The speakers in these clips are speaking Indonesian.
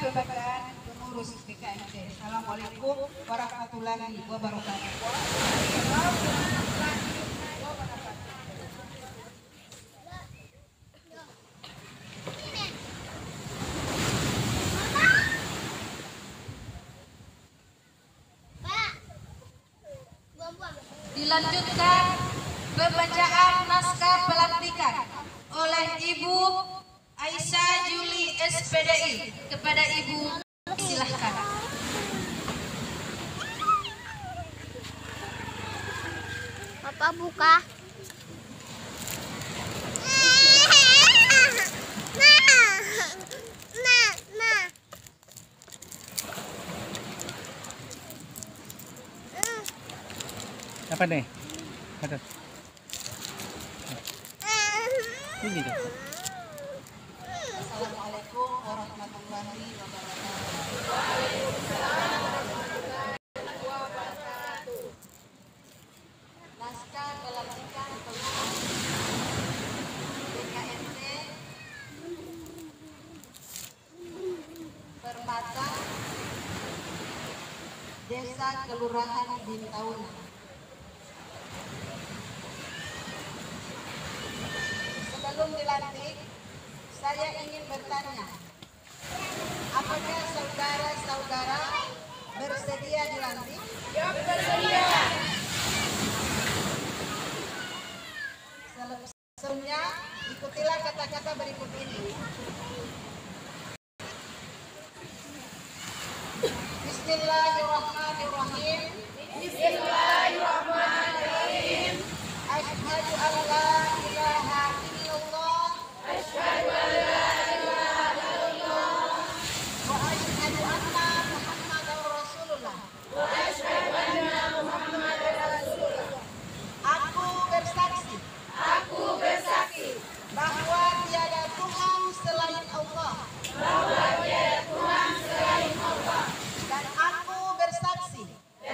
Badan Pengurus BKMT. Assalamualaikum warahmatullahi wabarakatuh. Dilanjutkan pembacaan naskah pelantikan oleh Ibu Aisyah Juli SPDI. Kepada Ibu, silahkan. Papa buka. Apa nih? Ada. Ini tuh. Assalamualaikum warahmatullahi wabarakatuh. Naskah pelantikan pengurus BKMT Permata Desa Kelurahan Bintauna. Sebelum dilantik, saya ingin bertanya, apakah saudara-saudara bersedia dilantik? Ya, bersedia. Sebelumnya, ikutilah kata-kata berikut ini. Bismillahirrahmanirrahim. Bismillahirrahmanirrahim. Asyhadu an la ilaha illallah. Asyhadu an la ilaha illallah. Wa asyhadu anna Muhammadar Rasulullah. Wa asyhadu anna Muhammadar Rasulullah. Aku bersaksi bahwa tiada Tuhan selain Allah. Dan aku bersaksi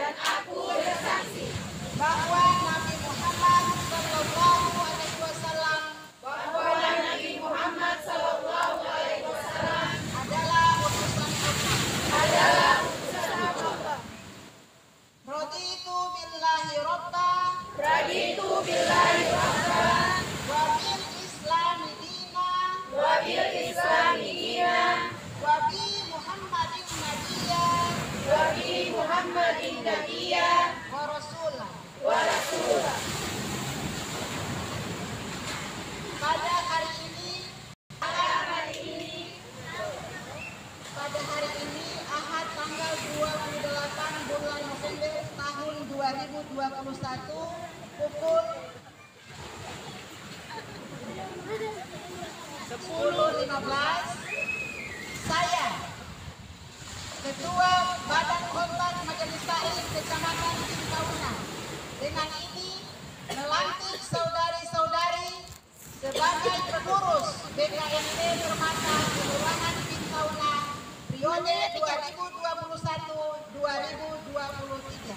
bahwa Nabi Muhammad sallallahu alaihi wasallam adalah utusan Allah. Raditu billahi rabba wa bil islami dina wa bi Muhammadin nabiyya wa rasulah. Pada hari ini Ahad tanggal 28 bulan November tahun 2021 pukul 10.15, saya Ketua Badan Kontak Majelis Taklim Kecamatan Bintauna dengan ini melantik saudari-saudari sebagai pengurus BKMT Permata Kelurahan Bintauna periode 2021-2023.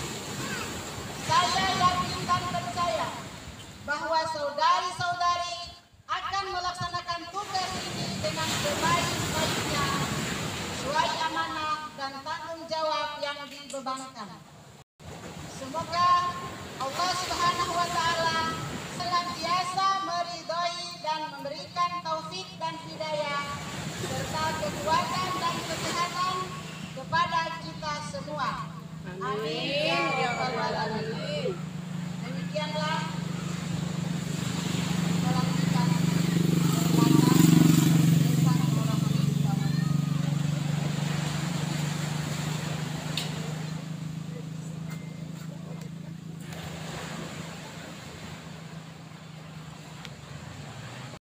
Saya yakin dan percaya bahwa saudari-saudari akan melaksanakan tugas ini dengan sebaik-baiknya sesuai amanah dan tanggung jawab yang dibebankan. Semoga Allah Subhanahu wa Ta'ala senantiasa meridhai dan memberikan taufik dan hidayah serta kekuatan dan kesehatan kepada kita semua. Amin ya rabbal alamin. Demikianlah